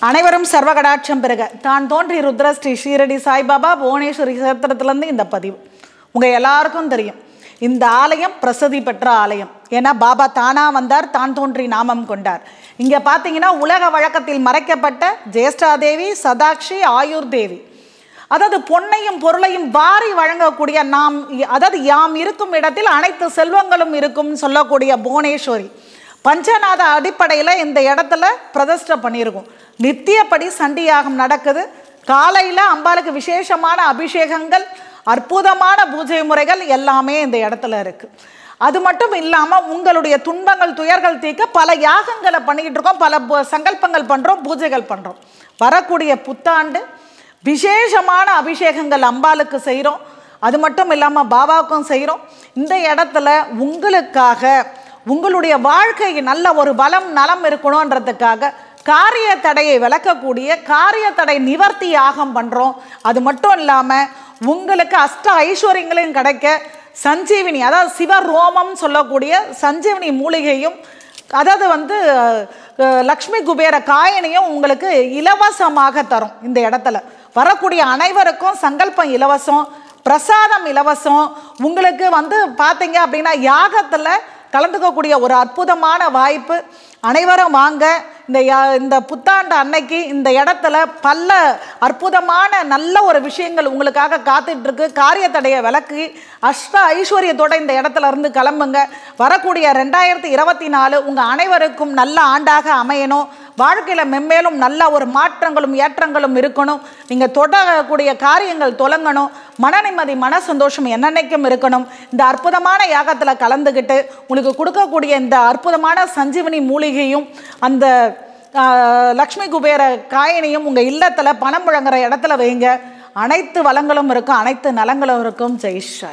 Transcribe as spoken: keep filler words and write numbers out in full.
அனைவரும் சர்வகடாட்சம் பெறுக. தான் தோன்றி ருத்ர ஸ்ரீ ஷீரடி சாய்பாபா புவனேஸ்வரி கஷேத்திரத்திலேருந்து இந்த பதிவு உங்கள் எல்லாருக்கும் தெரியும். இந்த ஆலயம் பிரசித்தி பெற்ற ஆலயம். ஏன்னா பாபா தானா வந்தார், தான் தோன்றி நாமம் கொண்டார். இங்கே பார்த்தீங்கன்னா உலக வழக்கத்தில் மறைக்கப்பட்ட ஜேஷ்டாதேவி, சதாக்ஷி, ஆயுர் தேவி, அதாவது பொன்னையும் பொருளையும் வாரி வழங்கக்கூடிய நாம், அதாவது யாம் இருக்கும் இடத்தில் அனைத்து செல்வங்களும் இருக்கும் சொல்லக்கூடிய புவனேஸ்வரி பஞ்சநாத அடிப்படையில் இந்த இடத்துல பிரதிஷ்டை பண்ணியிருக்கும். நித்தியப்படி சண்டியாகம் நடக்குது. காலையில் அம்பாளுக்கு விசேஷமான அபிஷேகங்கள், அற்புதமான பூஜை முறைகள் எல்லாமே இந்த இடத்துல இருக்குது. அது மட்டும் இல்லாமல் உங்களுடைய துன்பங்கள் துயர்கள் தீர்க்க பல யாகங்களை பண்ணிக்கிட்டு இருக்கோம், பல சங்கல்பங்கள் பண்ணுறோம், பூஜைகள் பண்ணுறோம். வரக்கூடிய புத்தாண்டு விசேஷமான அபிஷேகங்கள் அம்பாளுக்கு செய்கிறோம். அது மட்டும் இல்லாமல் பாபாவுக்கும் செய்கிறோம். இந்த இடத்துல உங்களுக்காக உங்களுடைய வாழ்க்கை நல்ல ஒரு பலம் நலம் இருக்கணுன்றதுக்காக காரிய தடையை விளக்கக்கூடிய காரிய தடை நிவர்த்தி யாகம் பண்ணுறோம். அது மட்டும் இல்லாமல் உங்களுக்கு அஷ்ட ஐஸ்வர்யங்களையும் கிடைக்க சஞ்சீவினி, அதாவது சிவரோமம் சொல்லக்கூடிய சஞ்சீவினி மூலிகையும், அதாவது வந்து லக்ஷ்மி குபேர காயினையும் உங்களுக்கு இலவசமாக தரும். இந்த இடத்துல வரக்கூடிய அனைவருக்கும் சங்கல்பம் இலவசம், பிரசாதம் இலவசம். உங்களுக்கு வந்து பார்த்தீங்க அப்படின்னா யாகத்தில் கலந்துக்கக்கூடிய ஒரு அற்புதமான வாய்ப்பு. அனைவரும் வாங்க. இந்த இந்த புத்தாண்டு அன்னைக்கு இந்த இடத்துல பல அற்புதமான நல்ல ஒரு விஷயங்கள் உங்களுக்காக காத்துட்ருக்கு. காரிய தடையை விளக்கி அஷ்ட ஐஸ்வர்யத்தோடு இந்த இடத்துல இருந்து கிளம்புங்க. வரக்கூடிய ரெண்டாயிரத்தி இருபத்தி நாலு உங்கள் அனைவருக்கும் நல்ல ஆண்டாக அமையணும். வாழ்க்கையில் மென்மேலும் நல்ல ஒரு மாற்றங்களும் ஏற்றங்களும் இருக்கணும். நீங்கள் தொடரக்கூடிய காரியங்கள் தொடங்கணும். மன நிம்மதி, மன சந்தோஷம் என்னென்னைக்கும் இருக்கணும். இந்த அற்புதமான யாகத்தில் கலந்துக்கிட்டு உங்களுக்கு கொடுக்கக்கூடிய இந்த அற்புதமான சஞ்சீவனி மூலிகையும் அந்த லக்ஷ்மி குபேர காயினையும் உங்கள் இல்லத்தில் பணம் முழங்குற இடத்துல வைங்க. அனைத்து வளங்களும் இருக்கும், அனைத்து நலங்களும் இருக்கும். ஜெய் ஷாய்.